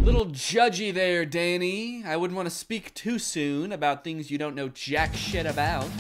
Little judgy there, Danny. I wouldn't want to speak too soon about things you don't know jack shit about.